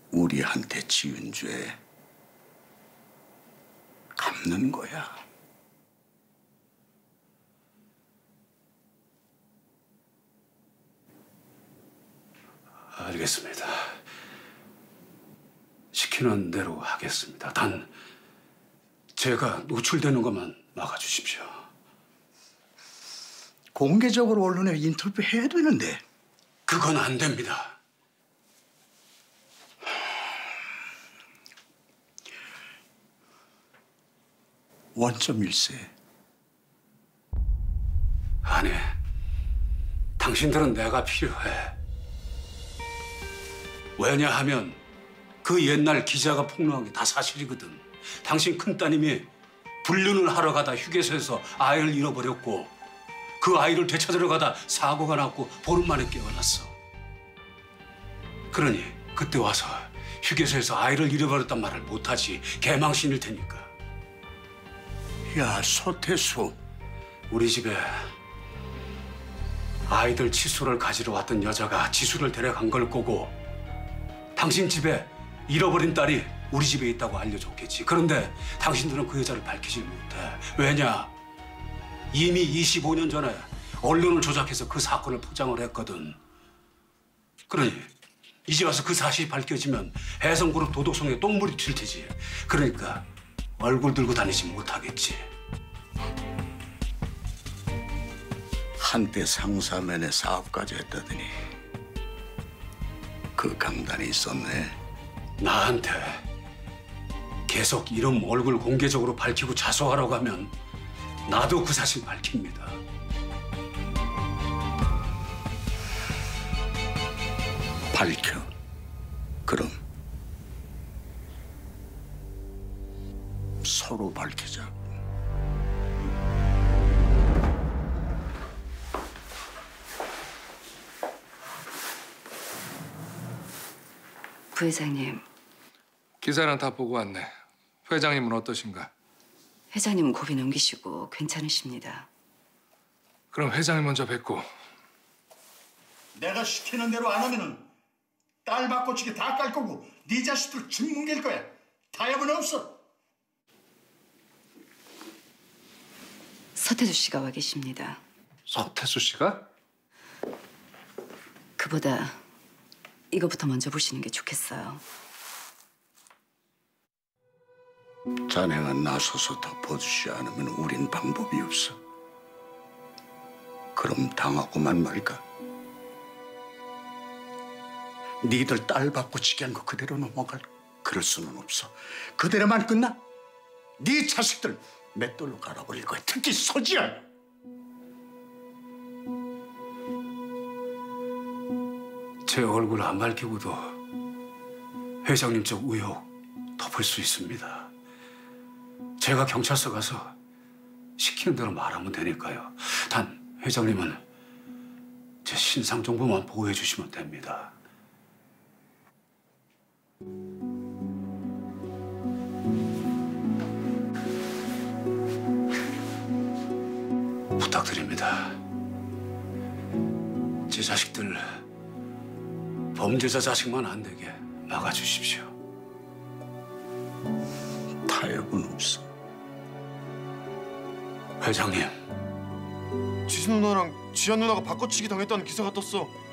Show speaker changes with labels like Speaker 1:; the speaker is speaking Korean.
Speaker 1: 우리한테 지은 죄 갚는 거야.
Speaker 2: 알겠습니다. 시키는 대로 하겠습니다. 단 제가 노출되는 것만 막아주십시오.
Speaker 1: 공개적으로 언론에 인터뷰해야 되는데.
Speaker 2: 그건 안 됩니다.
Speaker 1: 원점일세.
Speaker 2: 아니, 당신들은 내가 필요해. 왜냐하면 그 옛날 기자가 폭로한 게 다 사실이거든. 당신 큰따님이 불륜을 하러 가다 휴게소에서 아이를 잃어버렸고 그 아이를 되찾으러 가다 사고가 났고 보름 만에 깨어났어. 그러니 그때 와서 휴게소에서 아이를 잃어버렸단 말을 못하지. 개망신일 테니까.
Speaker 1: 야, 서태수.
Speaker 2: 우리 집에 아이들 치수를 가지러 왔던 여자가 지수를 데려간 걸 거고 당신 집에 잃어버린 딸이 우리 집에 있다고 알려줬겠지. 그런데 당신들은 그 여자를 밝히질 못해. 왜냐? 이미 25년 전에 언론을 조작해서 그 사건을 포장을 했거든. 그러니 이제 와서 그 사실이 밝혀지면 해성그룹 도덕성에 똥물이 튈 테지. 그러니까 얼굴 들고 다니지 못하겠지.
Speaker 1: 한때 상사면에 사업까지 했다더니 그 강단이 있었네.
Speaker 2: 나한테 계속 이름 얼굴 공개적으로 밝히고 자수하라고 하면 나도 그 사실 밝힙니다.
Speaker 1: 밝혀. 그럼 서로 밝히자.
Speaker 3: 부회장님.
Speaker 4: 기사는 다 보고 왔네. 회장님은 어떠신가?
Speaker 3: 회장님은 고비 넘기시고 괜찮으십니다.
Speaker 4: 그럼 회장님 먼저 뵙고.
Speaker 1: 내가 시키는 대로 안 하면은 딸 바꿔치기 다 깔 거고 네 자식들 집 뭉갤 거야. 타협은 없어.
Speaker 3: 서태수 씨가 와 계십니다.
Speaker 4: 서태수 씨가?
Speaker 3: 그보다 이거부터 먼저 보시는 게 좋겠어요.
Speaker 1: 자네가 나서서 덮어주지 않으면 우린 방법이 없어. 그럼 당하고만 말까? 니들 딸 바꿔치기 한 거 그대로 넘어갈. 그럴 수는 없어. 그대로만 끝나? 네 자식들 맷돌로 갈아버릴 거야. 특히 서지현.
Speaker 2: 제 얼굴 안 밝히고도 회장님 쪽 의혹 덮을 수 있습니다. 제가 경찰서 가서 시키는 대로 말하면 되니까요. 단 회장님은 제 신상 정보만 보호해 주시면 됩니다. 부탁드립니다. 제 자식들 범죄자 자식만 안 되게 막아주십시오.
Speaker 1: 타협은 없어.
Speaker 2: 회장님.
Speaker 5: 지수 누나랑 지한 누나가 바꿔치기 당했다는 기사가 떴어.